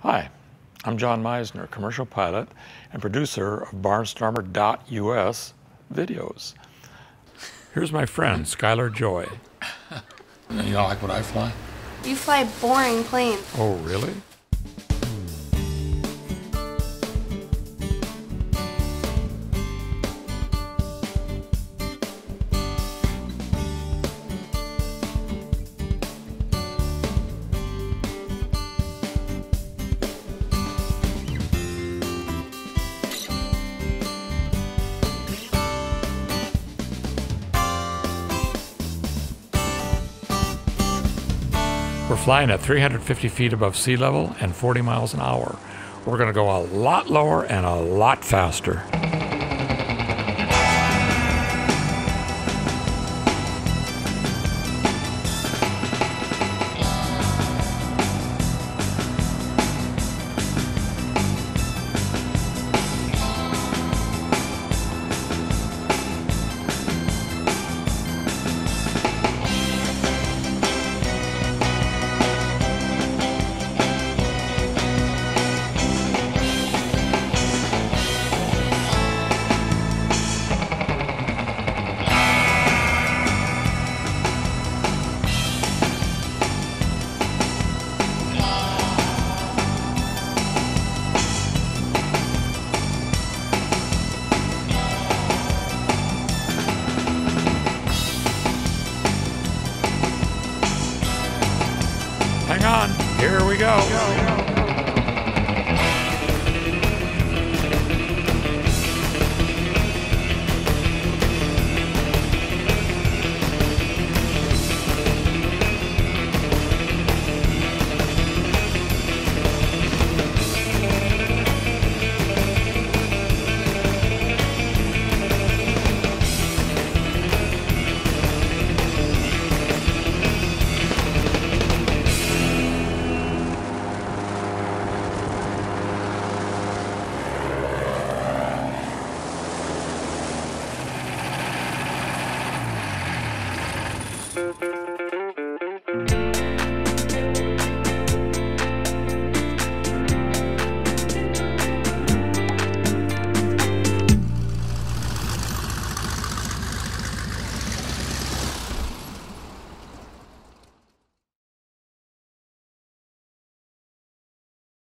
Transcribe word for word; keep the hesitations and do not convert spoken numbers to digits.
Hi, I'm John Misner, commercial pilot and producer of barnstormer dot U S videos. Here's my friend, Skylar Joy. You don't like what I fly? You fly boring planes. Oh, really? We're flying at three hundred fifty feet above sea level and forty miles an hour. We're going to go a lot lower and a lot faster. Hang on, here we go. Thank you.